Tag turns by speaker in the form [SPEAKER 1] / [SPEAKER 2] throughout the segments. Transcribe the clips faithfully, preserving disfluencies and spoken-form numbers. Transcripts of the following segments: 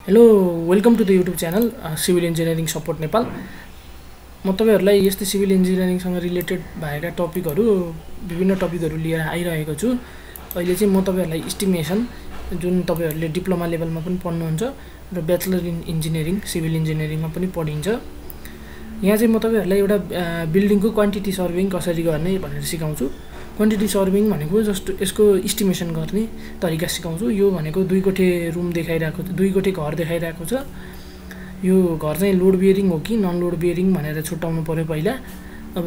[SPEAKER 1] Hello welcome to the YouTube channel civil engineering support Nepal. म तपाईहरुलाई यस्तै सिभिल इन्जिनियरिङसँग रिलेटेड भएका टपिकहरु विभिन्न टपिकहरु लिएर आइरहेको छु। अहिले चाहिँ म तपाईहरुलाई एस्टिमेसन जुन तपाईहरुले डिप्लोमा लेभलमा पनि पढ्नुहुन्छ र ब्याचलर इन इन्जिनियरिङ सिभिल इन्जिनियरिङमा पनि पढिन्छ। यहाँ चाहिँ म तपाईहरुलाई एउटा बिल्डिङको क्वान्टिटी सर्वेइङ कसरी गर्ने भनेर सिकाउँछु। क्वान्टिटी सर्वेइङ भनेको जस्तो यसको एस्टिमेसन गर्ने तरिका सिकाउँछु। यो भनेको दुई कोठे रुम देखाइरहेको छ, दुई कोठे घर देखाइरहेको छ। यो घर चाहिँ लोड बियरिङ हो कि नन लोड बियरिङ भनेर छुट्याउनु पर्यो पहिला। अब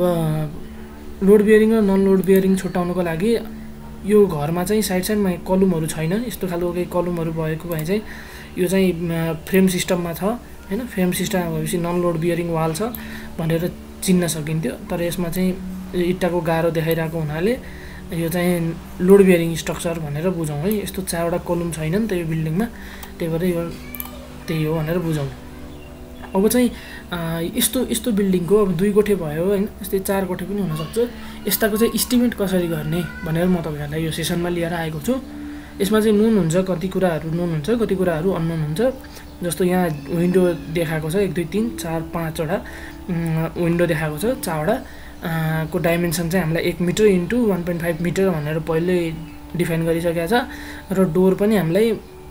[SPEAKER 1] लोड बियरिङ र नन लोड बियरिङ छुट्याउनको लागि यो घरमा चाहिँ साइड साइडमा कलमहरु छैन, यस्तो खालको केही कलमहरु भएको भए चाहिँ यो चाहिँ फ्रेम सिस्टममा छ हैन। फ्रेम सिस्टम भएपछि नन लोड बियरिङ वाल छ भनेर चिन्न सकिन्थ्यो। तर यसमा चाहिँ इट्टाको गारो देखाइरहेको हुनाले यो चाहिँ लोड बियरिङ स्ट्रक्चर भनेर बुझौँ है। यस्तो चारवटा कलम छैन नि त यो बिल्डिङमा, त्यही भएर यो त्यही हो भनेर बुझौँ। अब चाहिँ यस्तो यस्तो बिल्डिङको अब दुई कोठे भयो हैन, यस्तै चार कोठे पनि हुन सक्छ। यस्ताको चाहिँ एस्टिमेट कसरी गर्ने भनेर म तपाईहरुलाई यो सेसनमा लिएर आएको छु। यसमा चाहिँ नुन हुन्छ, कति कुराहरु नुन हुन्छ, कति कुराहरु अननोन हुन्छ। जस्तो यहाँ विन्डो देखाएको छ एक दुई तीन चार पाँचवटा विन्डो देखाएको छ, चारवटा को डाइमेन्सन चाहिँ हामीलाई एक metre into one point five metre भनेर पहिल्यै डिफाइन गरिसकेको छ। र डोर पनि हामीलाई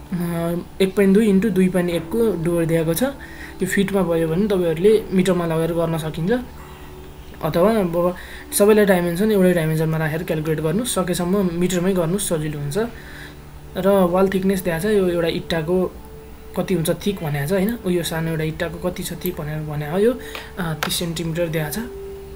[SPEAKER 1] एक पोइन्ट दुई इन्टु दुई पोइन्ट एकको डोर दिएको छ। यो फिटमा भयो भने तपाईहरुले मिटरमा लगेर गर्न सकिन्छ, अथवा अब सबैलाई डाइमेन्सन एउटै डाइमेन्सनमा राखेर क्याल्कुलेट गर्नु सकेसम्म मिटरमै गर्नु सजिलो हुन्छ। र वाल थिकनेस दिएको छ, यो एउटा इट्टाको कति हुन्छ थिक भनेको छ हैन। यो सानो एउटा इट्टाको कति छ थिक भनेर भने हो, यो तीस सेन्टिमिटर दिएको छ।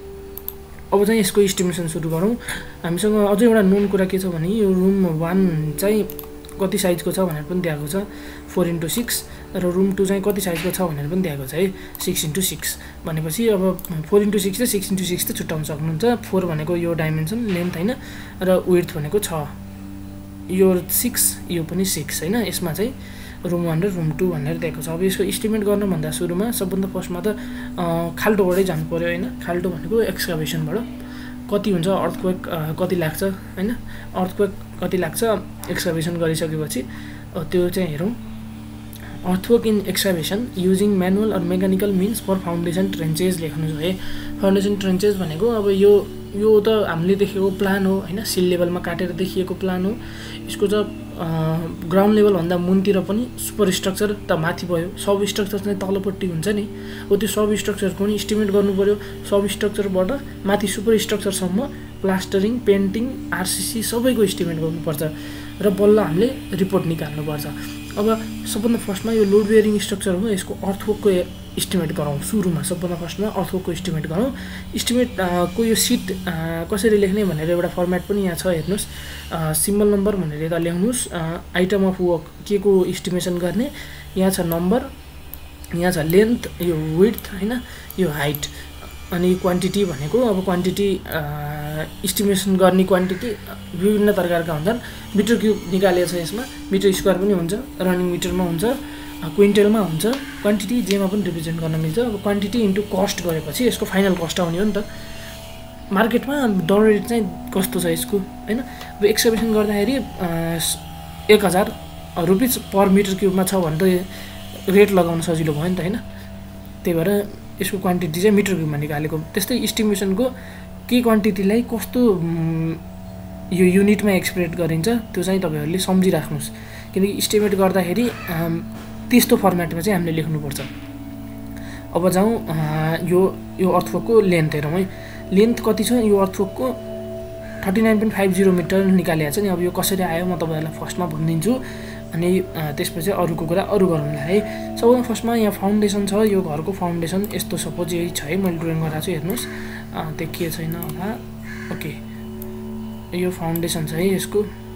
[SPEAKER 1] अब चाहिँ यसको एस्टिमेसन सुरु गरौँ। हामीसँग अझै एउटा नोन कुरा के छ भने यो रुम वान चाहिँ कति साइजको छ भनेर पनि दिएको छ, फोर इन्टु सिक्स। र रुम टू चाहिँ कति साइजको छ भनेर पनि दिएको छ है, सिक्स इन्टु सिक्स। भनेपछि अब फोर इन्टु सिक्स र सिक्स इन्टु सिक्स त छुट्याउन सक्नुहुन्छ। फोर भनेको यो डाइमेन्सन लेन्थ होइन, र विड्थ भनेको छ, यो सिक्स यो पनि सिक्स होइन। यसमा चाहिँ रुम वान र रुम टू भनेर दिएको छ। अब यसको एस्टिमेट गर्नुभन्दा सुरुमा सबभन्दा फर्स्टमा त खाल्टोबाटै जानु पर्यो होइन। खाल्टो भनेको एक्सकाभेसनबाट कति हुन्छ, अर्थक्वेक कति लाग्छ होइन, अर्थक्वेक कति लाग्छ एक्सकाभेसन गरिसकेपछि त्यो चाहिँ हेरौँ। Earthwork in excavation using manual or mechanical means for foundation trenches लेख्नु छ है। फाउन्डेसन ट्रेन्चेज भनेको अब यो यो त हामीले देखेको प्लान हो होइन, सिल लेभलमा काटेर देखिएको प्लान हो। यसको त ग्राउन्ड लेभलभन्दा मुनतिर पनि सुपर स्ट्रक्चर त माथि भयो, सब स्ट्रक्चर चाहिँ तलपट्टि हुन्छ नि। हो त्यो सब स्ट्रक्चरको पनि एस्टिमेट गर्नु पर्यो। सब स्ट्रक्चरबाट माथि सुपर स्ट्रक्चरसम्म प्लास्टरिङ, पेन्टिङ, आरसिसी सबैको एस्टिमेट गर्नुपर्छ र बल्ल हामीले रिपोर्ट निकाल्नुपर्छ। अब सबभन्दा फर्स्टमा यो लोड बियरिङ स्ट्रक्चर हो, यसको अर्थवर्कको एस्टिमेट गरौँ। सुरुमा सबभन्दा फर्स्टमा अर्थवर्कको एस्टिमेट गरौँ। एस्टिमेट को यो सिट कसरी लेख्ने भनेर एउटा फर्मेट पनि यहाँ छ हेर्नुहोस्। सिम्बल नम्बर भनेर यता ल्याउनुहोस्। आइटम अफ वर्क के को एस्टिमेसन गर्ने, यहाँ छ नम्बर, यहाँ छ लेन्थ, यो विड्थ होइन, यो हाइट, अनि क्वान्टिटी भनेको अब क्वान्टिटी एस्टिमेसन गर्ने क्वान्टिटी विभिन्न प्रकारका हुन्छन्। मिटर क्युब निकालेको छ यसमा, मिटर स्क्वायर पनि हुन्छ, रनिङ मिटरमा हुन्छ, क्विन्टलमा हुन्छ, क्वान्टिटी जेमा पनि रिप्रेजेन्ट गर्न मिल्छ। अब क्वान्टिटी इन्टु कस्ट गरेपछि यसको फाइनल कस्ट आउने हो नि त। मार्केटमा दर रेट चाहिँ कस्तो छ यसको होइन। अब एक्सकाभेसन गर्दाखेरि एक हजार रुपिस पर मिटर क्युबमा छ भने त रेट लगाउन सजिलो भयो नि त होइन। त्यही भएर यसको क्वान्टिटी चाहिँ मिटर क्युबमा निकालेको। त्यस्तै एस्टिमेसनको के क्वान्टिटीलाई कस्तो यो युनिटमा एक्सप्रेस गरिन्छ त्यो चाहिँ तपाईहरुले सम्झिराख्नुस्, किनकि एस्टिमेट गर्दाखेरि त्यस्तो फर्मेटमा चाहिँ हामीले लेख्नुपर्छ। अब जाउँ यो यो अर्थवर्कको लेन्थ हेरौँ है। लेन्थ कति छ यो अर्थवर्कको, thirty nine point five zero metre निकालेको छ नि। अब यो कसरी आयो म तपाईहरुलाई फर्स्टमा भनिदिन्छु, अनि त्यसपछि अरूको कुरा अरू गरौँला है। सबभन्दा फर्स्टमा यहाँ फाउन्डेसन छ, यो घरको फाउन्डेसन यस्तो सपोज यही छ है, मैले ड्रइङ गराएको छु हेर्नुहोस्, देखिए छैन होला। ओके, यो फाउन्डेसन छ है यसको।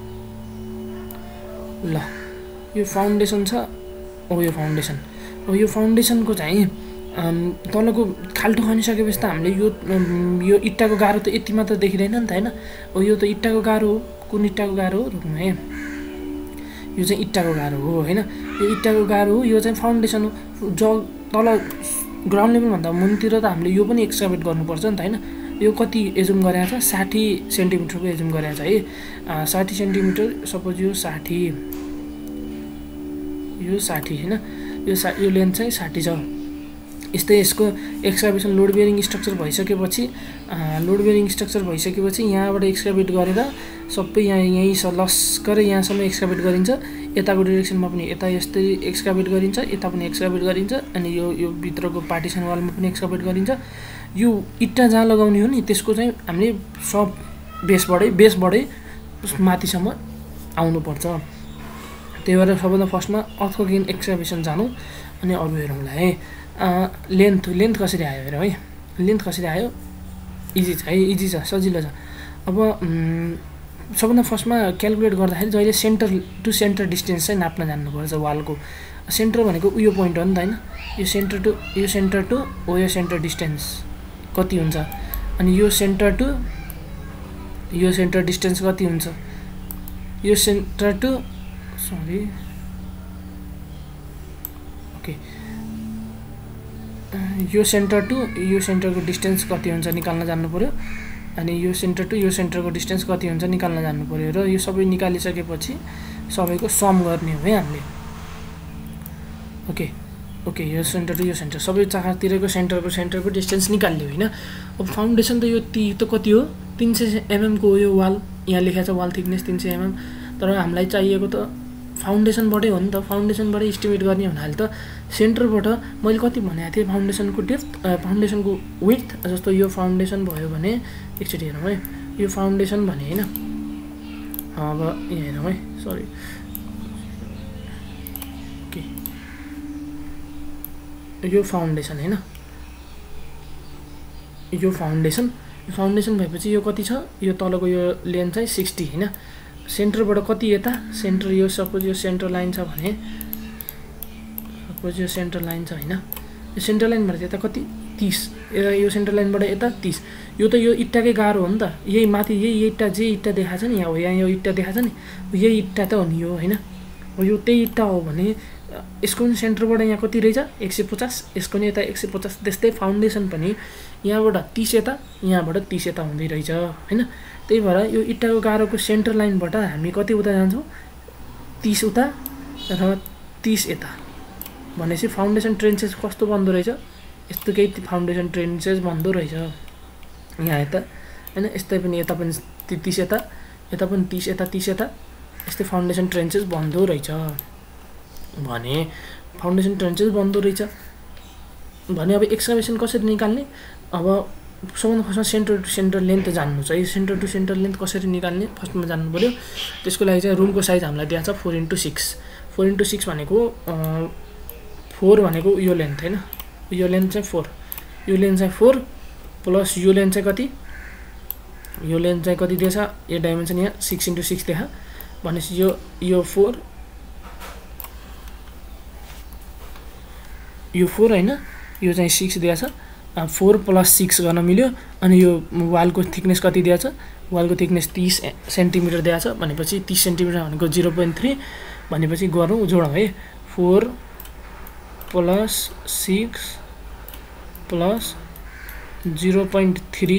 [SPEAKER 1] ल यो फाउन्डेसन छ, हो यो फाउन्डेसन। अब यो फाउन्डेसनको चाहिँ तलको खाल्टो खनिसकेपछि त हामीले यो यो इट्टाको गाह्रो त यति मात्र देखिँदैन नि त होइन। हो यो त इट्टाको गाह्रो हो, कुन इट्टाको गाह्रो हो रोक्नु है, यो चाहिँ इट्टाको गाह्रो हो होइन। यो इट्टाको गाह्रो हो, यो चाहिँ फाउन्डेसन हो। ज तल ग्राउन्ड लेभलभन्दा मुनतिर त हामीले यो पनि एक्सकाभेट गर्नुपर्छ नि त होइन। यो कति एजुम गरेको छ, साठी सेन्टिमिटरको एजुम गरेको छ है। साठी सेन्टिमिटर सपोज यो साठी, यो साठी हैन। यो सा यो लेन्थ चाहिँ साठी छ। यस्तै यसको एक्सकाभेसन लोड बेरिङ स्ट्रक्चर भइसकेपछि लोड बेरिङ स्ट्रक्चर भइसकेपछि यहाँबाट एक्सकाभेट गरेर सबै यहाँ यहीँ स लस्करै यहाँसम्म एक्सकाभेट गरिन्छ। यताको डिरेक्सनमा पनि यता यस्तै एक्सकाभेट गरिन्छ, यता पनि एक्सकाभेट गरिन्छ, अनि यो यो भित्रको पार्टिसन वालमा पनि एक्सकाभेट गरिन्छ। यो इट्टा जहाँ लगाउने हो नि त्यसको चाहिँ हामीले सब बेसबाटै बेसबाटै माथिसम्म आउनुपर्छ। त्यही भएर सबभन्दा फर्स्टमा अर्थक्वेक एक्सकाभेसन जानु अनि अरू हेरौँला है। लेन्थ लेन्थ कसरी आयो हेर है। लेन्थ कसरी आयो, इजी छ है, इजी छ, सजिलो छ। अब सबभन्दा फर्स्टमा क्यालकुलेट गर्दाखेरि जहिले सेन्टर टु सेन्टर डिस्टेन्स चाहिँ नाप्न जान्नुपर्छ वालको। सेन्टर भनेको उयो पोइन्ट हो नि त होइन, यो सेन्टर टु यो सेन्टर टु ओ यो सेन्टर डिस्टेन्स कति हुन्छ, अनि यो सेन्टर टु यो सेन्टर डिस्टेन्स कति हुन्छ, यो सेन्टर टु सरी ओके यो सेन्टर टु यो सेन्टरको डिस्टेन्स कति हुन्छ निकाल्न जान्नु पर्यो। अनि यो सेन्टर टु यो सेन्टरको डिस्टेन्स कति हुन्छ निकाल्न जान्नु पर्यो र यो सबै निकालिसकेपछि सबैको सम गर्ने हो है हामीले। ओके ओके यो सेन्टर टु यो सेन्टर सबै चारतिरको सेन्टरको सेन्टरको डिस्टेन्स निकाल्यो होइन। अब फाउन्डेसन त यो ती त कति हो, तीन सय एमएमको यो वाल यहाँ लेखेको छ, वाल थिकनेस तीन सय एमएम। तर हामीलाई चाहिएको त फाउन्डेसनबाटै हो नि त, फाउन्डेसनबाटै इस्टिमेट गर्ने हुनाले त सेन्टरबाट मैले कति भनेको थिएँ फाउन्डेसनको डेप्थ फाउन्डेसनको विड्थ, जस्तो यो फाउन्डेसन भयो भने एकचोटि हेरौँ है, यो फाउन्डेसन भने होइन। अब यहाँ हेरौँ है, सरी ओके यो फाउन्डेसन होइन, यो फाउन्डेसन फाउन्डेसन भएपछि यो कति छ, यो तलको यो लेन्थ चाहिँ सिक्सटी होइन। सेन्टरबाट कति यता, सेन्टर यो सपोज यो सेन्टर लाइन छ भने सपोज यो सेन्टर लाइन छ होइन, यो सेन्टर लाइनबाट यता कति तीस, यो सेन्टर लाइनबाट यता तीस। यो त यो इट्टाकै गाह्रो हो नि त, यही माथि यही इट्टा जे इट्टा देखाएको छ नि यहाँ हो, यहाँ यो इट्टा देखाएको छ नि यही इट्टा त हो नि यो होइन। यो त्यही इट्टा हो भने यसको पनि सेन्टरबाट यहाँ कति रहेछ एक सय पचास, यसको नि यता एक सय पचास। त्यस्तै फाउन्डेसन पनि यहाँबाट तीस यता यहाँबाट तीस यता हुँदै रहेछ होइन। त्यही भएर यो इट्टाको गाह्रोको सेन्टर लाइनबाट हामी कति उता जान्छौँ, तीस उता र तीस यता। भनेपछि फाउन्डेसन ट्रेन्चेस कस्तो बन्दो रहेछ, यस्तो केही फाउन्डेसन ट्रेन्चेस बन्दो रहेछ यहाँ यता होइन। यस्तै पनि यता पनि तीस यता यता पनि तीस यता तीस यता यस्तै फाउन्डेसन ट्रेन्चेस बन्दो रहेछ भने फाउन्डेसन ट्रेन्चेस बन्दो रहेछ भने अब एक्सकाभेसन कसरी निकाल्ने। अब सबभन्दा फर्स्टमा सेन्टर टु सेन्टर लेन्थ जान्नु छ। यो सेन्टर टु सेन्टर लेन्थ कसरी निकाल्ने फर्स्टमा जान्नु पऱ्यो। त्यसको लागि चाहिँ रुमको साइज हामीलाई दिएको छ four into six. Four into six भनेको फोर भनेको यो लेन्थ होइन, यो लेन्थ चाहिँ फोर, यो लेन्थ चाहिँ फोर प्लस यो लेन्थ चाहिँ कति, यो लेन्थ चाहिँ कति दिएछ, यो डाइमेन्सन यहाँ सिक्स इन्टु सिक्स देखा भनेपछि यो यो फोर यो फोर होइन, यो चाहिँ सिक्स दिएछ। फोर प्लस सिक्स गर्न मिल्यो। अनि यो वालको थिकनेस कति दिएछ, वालको थिकनेस तीस सेन्टिमिटर दिएछ भनेपछि तीस सेन्टिमिटर भनेको जिरो पोइन्ट थ्री भनेपछि गरौँ जोडौँ है। Four plus six plus zero point three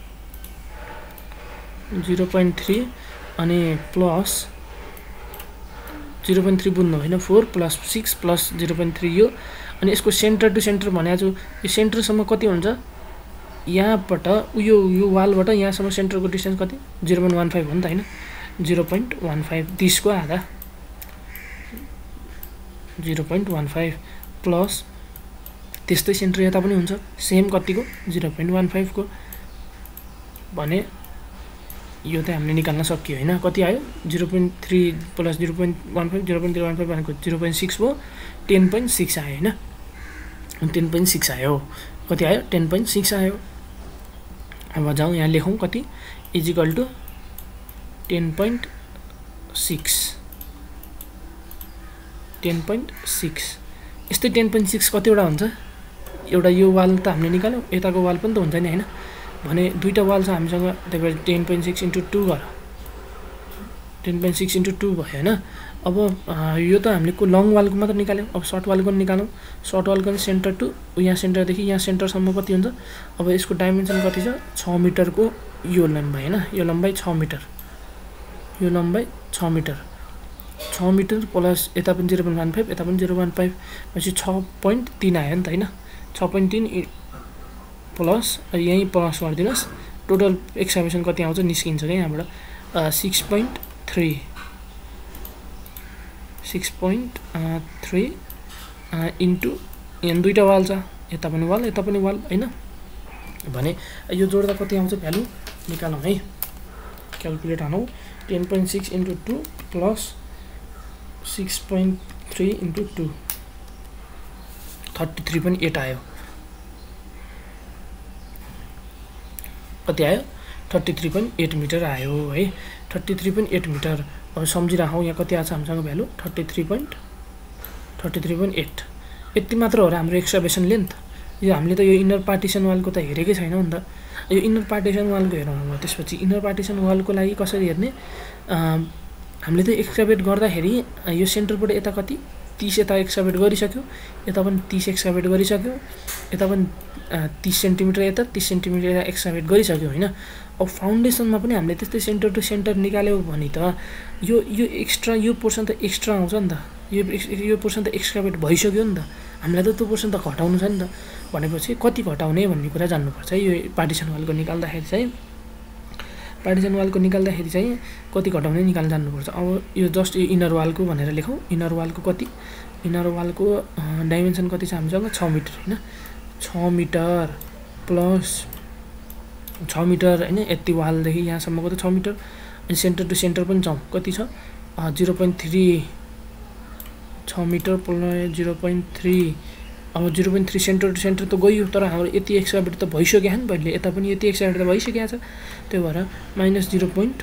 [SPEAKER 1] zero point three अनि प्लस जिरो पोइन्ट थ्री बुझ्नु होइन, four plus six plus zero point three यो। अनि यसको सेन्टर टु सेन्टर भनेको छु, यो सेन्टरसम्म कति हुन्छ, यहाँबाट उयो यो वालबाट यहाँसम्म सेन्टरको डिस्टेन्स कति जिरो पोइन्ट वान फाइभ हो नि त होइन, जिरो पोइन्ट वान फाइभ तिसको आधा zero point one five plus त्यस्तै सेन्टर यता पनि हुन्छ सेम कतिको जिरो पोइन्ट वान फाइभको भने यो त हामीले निकाल्न सकियो होइन। कति आयो zero point three plus zero point one five zero point three one five भनेको जिरो पोइन्ट सिक्स भयो, टेन पोइन्ट सिक्स आयो होइन, टेन पोइन्ट सिक्स आयो। कति आयो टेन पोइन्ट सिक्स आयो। अब जाउँ यहाँ लेखौँ कति equal to ten point six ten point six. यस्तै टेन पोइन्ट सिक्स कतिवटा हुन्छ, एउटा यो वाल त हामीले निकाल्यौँ, यताको वाल पनि त हुन्छ नि होइन, भने दुईवटा वाल छ हामीसँग, त्यही भएर ten point six into two गर ten point six into two भयो होइन। अब यो त हामीले को लङ वालको मात्र निकाल्यौँ, अब सर्ट वालको निकालौँ। सर्ट वालको सेन्टर टु यहाँ सेन्टरदेखि यहाँ सेन्टरसम्म कति हुन्छ, अब यसको डाइमेन्सन कति छ छ मिटरको यो लम्बाइ होइन, यो लम्बाइ छ मिटर, यो लम्बाइ छ मिटर। छ मिटर प्लस यता पनि जिरो पोइन्ट वान फाइभ यता पनि जिरो पोइन्ट फाइभ भनेपछि छ पोइन्ट तिन आयो नि त होइन। छ पोइन्ट तिन प्लस यहीँ प्लस गरिदिनुहोस्, टोटल एक्सकाभेसन कति आउँछ निस्किन्छ क्या यहाँबाट six point three six point three into यहाँ दुईवटा वाल छ, यता पनि वाल यता पनि वाल होइन भने यो जोड्दा कति आउँछ भ्यालु निकालौँ है। क्यालकुलेट हानौँ ten point six into two plus six point three into two thirty three point eight आयो। कति आयो thirty three point eight metre आयो है। Thirty three point eight metre अब सम्झिराखौँ यहाँ कति आछ हामीसँग value thirty three point thirty three point eight. यति मात्र हो र हाम्रो एक्सकाभेसन लेन्थ। यो हामीले त यो इनर पार्टिसन वालको त हेरेकै छैनौँ नि त। यो इनर पार्टिसन वालको हेरौँ अब त्यसपछि इनर पार्टिसन वालको लागि कसरी हेर्ने, हामीले त एक्सकाभेट गर्दाखेरि यो सेन्टरबाट यता कति तीस यता एक्सकाभेट गरिसक्यो, यता पनि तीस एक्सकाभेट गरिसक्यो, यता पनि तीस सेन्टिमिटर यता तीस सेन्टिमिटर यता एक्सकाभेट गरिसक्यो होइन। अब फाउन्डेसनमा पनि हामीले त्यस्तै सेन्टर टु सेन्टर निकाल्यो भने त यो यो एक्स्ट्रा यो पोर्सन त एक्स्ट्रा आउँछ नि त, यो यो पोर्सन त एक्सकाभेट भइसक्यो नि त, हामीलाई त त्यो पोर्सन त घटाउनु छ नि त। भनेपछि कति घटाउने भन्ने कुरा जान्नुपर्छ है। यो पार्टिसन वालको निकाल्दाखेरि चाहिँ पार्टिसन वालको निकाल्दाखेरि चाहिँ कति घटाउने निकाल्न जान्नुपर्छ। अब यो जस्ट यो इनर वालको भनेर लेखौँ, इनर वालको कति, इनर वालको डाइमेन्सन कति छ हामीसँग छ मिटर होइन। छ मिटर प्लस छ मिटर होइन, यति वालदेखि यहाँसम्मको त छ मिटर, अनि सेन्टर टु सेन्टर पनि जाउँ कति छ जिरो पोइन्ट थ्री छ metre plus zero point three. अब zero point three centre to centre त गयो, तर हाम्रो यति एक्सकाभेट त भइसक्यो नि पहिले, यता पनि यति एक्सकाभेट त भइसकेको छ। त्यो भएर minus zero point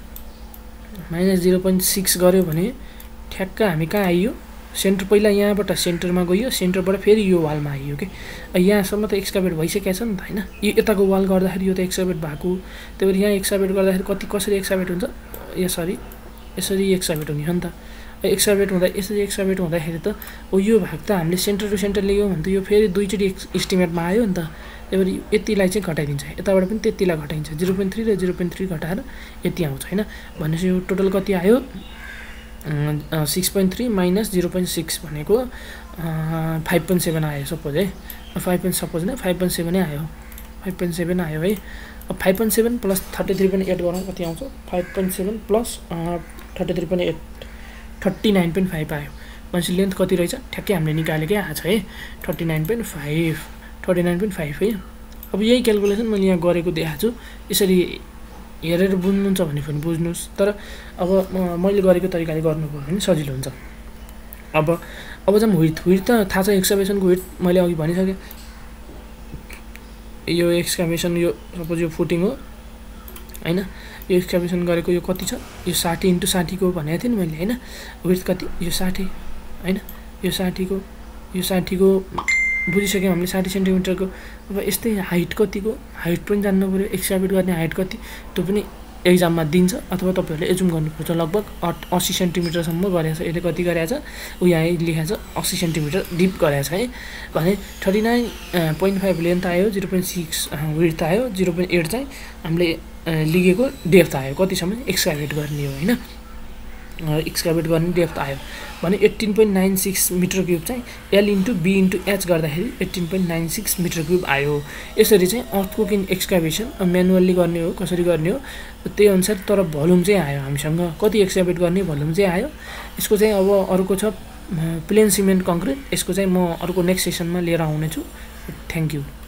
[SPEAKER 1] minus zero point six गऱ्यो भने ठ्याक्क हामी कहाँ आइयो, सेन्टर पहिला यहाँबाट सेन्टरमा गयो, सेन्टरबाट फेरि यो वालमा आइयो कि यहाँसम्म त एक्सकाभेट भइसकेको छ नि त होइन। यो यताको वाल गर्दाखेरि यो त एक्सकाभेट भएको, त्यही भएर यहाँ एक्सकाभेट गर्दाखेरि कति कसरी एक्सकाभेट हुन्छ यसरी यसरी एक्सकाभेट हुने हो नि त। एक्सकाभेट हुँदा यसरी एक्सकाभेट हुँदाखेरि त ओ यो भाग त हामीले सेन्टर टु सेन्टर ल्यायौँ भने त यो फेरि दुईचोटि इस्टिमेटमा आयो नि त। त्यही भएर यतिलाई चाहिँ घटाइदिन्छ, यताबाट पनि त्यतिलाई घटाइन्छ, जिरो पोइन्ट थ्री र जिरो पोइन्ट थ्री घटाएर यति आउँछ होइन। भनेपछि यो टोटल कति आयो six point three minus zero point six भनेको फाइभ पोइन्ट सेभेन आयो सपोज है, फाइभ पोइन्ट सपोज नै फाइभ पोइन्ट सेभेनै आयो, फाइभ पोइन्ट सेभेन आयो है। अब five point seven plus thirty three point eight गरौँ कति आउँछ, five point seven plus thirty three point eight thirty nine point five आयो। भनेपछि लेन्थ कति रहेछ ठ्याक्कै हामीले निकालेकै आएको छ है, thirty nine point five thirty nine point five है। अब यही क्यालकुलेसन मैले यहाँ गरेको देखाएको छु, यसरी हेरेर बुझ्नुहुन्छ भने पनि बुझ्नुहोस्, तर अब मैले गरेको तरिकाले गर्नुभयो भने सजिलो हुन्छ। अब अब चाहिँ विड्थ विड्थ त थाहा छ एक्सकाभेसनको विड्थ मैले अघि भनिसकेँ। यो एक्सकाभेसन यो सपोज यो फुटिङ हो होइन, यो एक्सकाभेसन गरेको यो कति छ, यो साठी इन्टु साठीको भनेको थिएँ नि मैले होइन। विड्थ कति यो साठी होइन, यो साठीको यो साठीको बुझिसक्यौँ हामीले साठी सेन्टिमिटरको। अब यस्तै हाइट कतिको, हाइट पनि जान्नु पऱ्यो, एक्सकाभेट गर्ने हाइट कति त्यो पनि एक्जाममा दिन्छ, अथवा तपाईँहरूले एजुम गर्नुपर्छ। लगभग असी सेन्टिमिटरसम्म गरेको छ, यसले कति गरेको छ ऊ यहाँ लेखाएको छ असी सेन्टिमिटर डिप गरेको छ है। भने thirty nine point five length आयो, जिरो पोइन्ट सिक्स विड्थ आयो, जिरो पोइन्ट एट चाहिँ हामीले लिगेको डेप्थ आयो, कतिसम्म एक्सकाभेट गर्ने हो होइन, एक्सकाभेट गर्ने डेप्थ आयो भने eighteen point nine six metre cube चाहिँ L into B into H गर्दाखेरि eighteen point nine six metre cube आयो। यसरी चाहिँ अर्थक्वेक एक्सकाभेसन म्यानुअल्ली गर्ने हो, कसरी गर्ने हो त्यही अनुसार, तर भोल्युम चाहिँ आयो हामीसँग कति एक्सकाभेट गर्ने भोल्युम चाहिँ आयो। यसको चाहिँ अब अर्को छ प्लेन सिमेन्ट कङ्क्रिट, यसको चाहिँ म अर्को नेक्स्ट सेसनमा लिएर आउनेछु। Thank you.